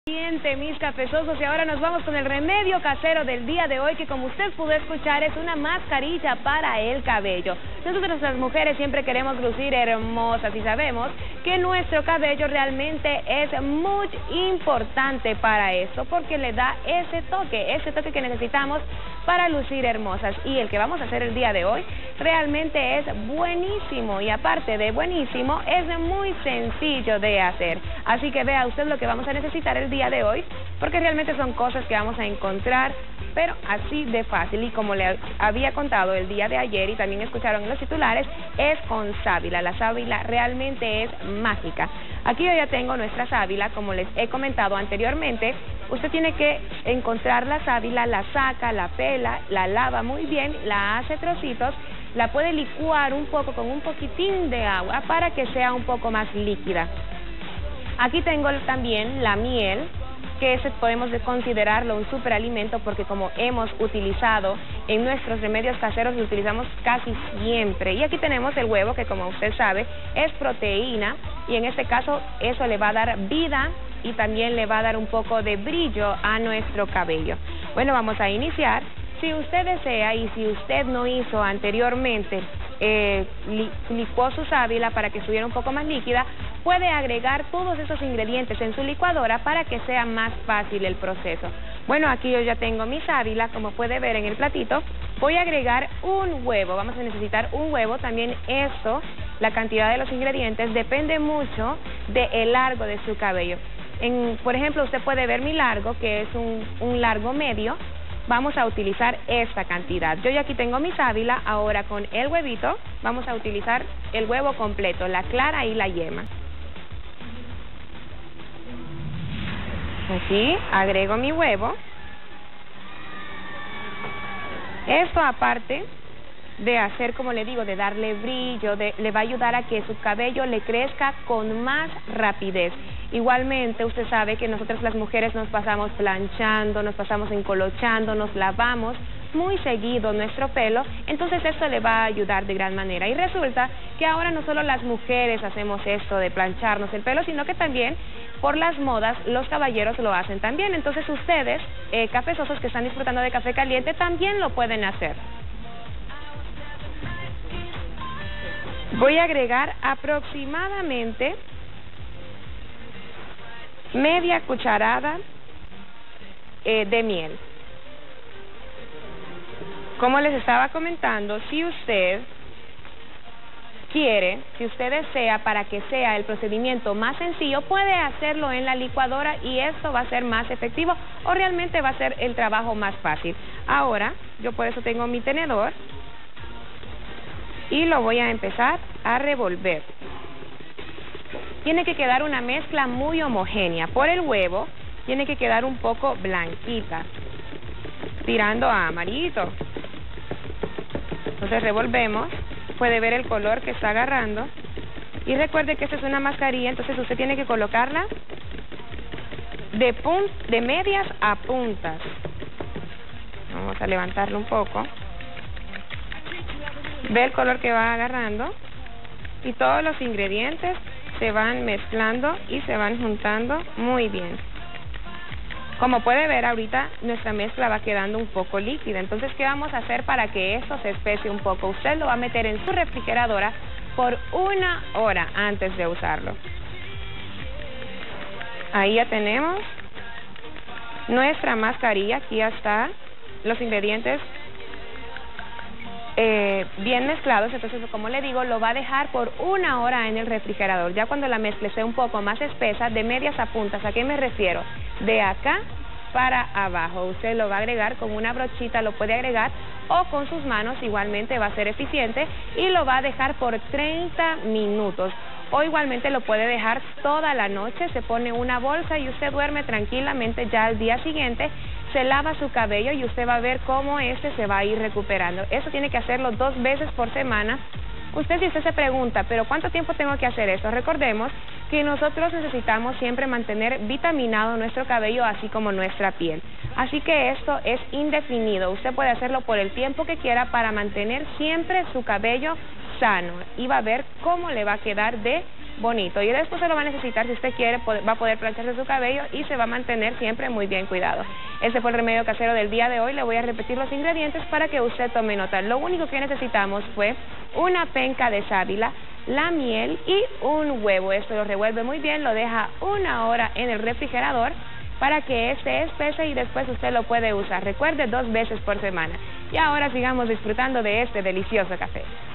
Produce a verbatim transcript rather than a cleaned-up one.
Siente, mis cafezosos, y ahora nos vamos con el remedio casero del día de hoy, que como usted pudo escuchar es una mascarilla para el cabello. Nosotros las mujeres siempre queremos lucir hermosas y sabemos que nuestro cabello realmente es muy importante para eso, porque le da ese toque, ese toque que necesitamos para lucir hermosas. Y el que vamos a hacer el día de hoy realmente es buenísimo, y aparte de buenísimo, es muy sencillo de hacer. Así que vea usted lo que vamos a necesitar el día de hoy, porque realmente son cosas que vamos a encontrar, pero así de fácil. Y como le había contado el día de ayer y también escucharon en los titulares, es con sábila. La sábila realmente es mágica. Aquí yo ya tengo nuestra sábila, como les he comentado anteriormente. Usted tiene que encontrar la sábila, la saca, la pela, la lava muy bien, la hace trocitos, la puede licuar un poco con un poquitín de agua para que sea un poco más líquida. Aquí tengo también la miel, que ese podemos considerarlo un superalimento, porque como hemos utilizado en nuestros remedios caseros, lo utilizamos casi siempre. Y aquí tenemos el huevo, que como usted sabe es proteína, y en este caso eso le va a dar vida y también le va a dar un poco de brillo a nuestro cabello. Bueno, vamos a iniciar. Si usted desea, y si usted no hizo anteriormente, eh, li licuó su sábila para que estuviera un poco más líquida, puede agregar todos esos ingredientes en su licuadora para que sea más fácil el proceso. Bueno, aquí yo ya tengo mi sábila, como puede ver en el platito. Voy a agregar un huevo, vamos a necesitar un huevo. También esto, la cantidad de los ingredientes, depende mucho del largo de su cabello. En, por ejemplo, usted puede ver mi largo, que es un, un largo medio. Vamos a utilizar esta cantidad. Yo ya aquí tengo mi sábila. Ahora con el huevito vamos a utilizar el huevo completo, la clara y la yema. Aquí agrego mi huevo. Esto, aparte de hacer, como le digo, de darle brillo, de, le va a ayudar a que su cabello le crezca con más rapidez. Igualmente, usted sabe que nosotros las mujeres nos pasamos planchando, nos pasamos encolochando, nos lavamos muy seguido nuestro pelo, entonces esto le va a ayudar de gran manera. Y resulta que ahora no solo las mujeres hacemos esto de plancharnos el pelo, sino que también por las modas los caballeros lo hacen también. Entonces ustedes, eh, cafezosos que están disfrutando de café caliente, también lo pueden hacer. Voy a agregar aproximadamente media cucharada eh, de miel. Como les estaba comentando, si usted quiere, si usted desea, para que sea el procedimiento más sencillo, puede hacerlo en la licuadora y esto va a ser más efectivo, o realmente va a ser el trabajo más fácil. Ahora, yo por eso tengo mi tenedor y lo voy a empezar a revolver. Tiene que quedar una mezcla muy homogénea. Por el huevo tiene que quedar un poco blanquita, tirando a amarillito. Entonces revolvemos, puede ver el color que está agarrando. Y recuerde que esta es una mascarilla, entonces usted tiene que colocarla de, pun de medias a puntas. Vamos a levantarlo un poco. Ve el color que va agarrando, y todos los ingredientes se van mezclando y se van juntando muy bien. Como puede ver, ahorita nuestra mezcla va quedando un poco líquida. Entonces, ¿qué vamos a hacer para que esto se especie un poco? Usted lo va a meter en su refrigeradora por una hora antes de usarlo. Ahí ya tenemos nuestra mascarilla. Aquí ya está los ingredientes Eh, bien mezclados. Entonces, como le digo, lo va a dejar por una hora en el refrigerador. Ya cuando la mezcla sea un poco más espesa, de medias a puntas, ¿a qué me refiero? De acá para abajo. Usted lo va a agregar con una brochita, lo puede agregar, o con sus manos, igualmente va a ser eficiente, y lo va a dejar por treinta minutos. O igualmente lo puede dejar toda la noche, se pone una bolsa y usted duerme tranquilamente. Ya al día siguiente se lava su cabello y usted va a ver cómo este se va a ir recuperando. Eso tiene que hacerlo dos veces por semana. Usted, si usted se pregunta, ¿pero cuánto tiempo tengo que hacer eso? Recordemos que nosotros necesitamos siempre mantener vitaminado nuestro cabello, así como nuestra piel. Así que esto es indefinido. Usted puede hacerlo por el tiempo que quiera para mantener siempre su cabello sano, y va a ver cómo le va a quedar de bonito. Y después se lo va a necesitar, si usted quiere, va a poder plancharse su cabello y se va a mantener siempre muy bien cuidado. Este fue el remedio casero del día de hoy. Le voy a repetir los ingredientes para que usted tome nota. Lo único que necesitamos fue una penca de sábila, la miel y un huevo. Esto lo revuelve muy bien, lo deja una hora en el refrigerador para que este espese y después usted lo puede usar. Recuerde, dos veces por semana. Y ahora sigamos disfrutando de este delicioso café.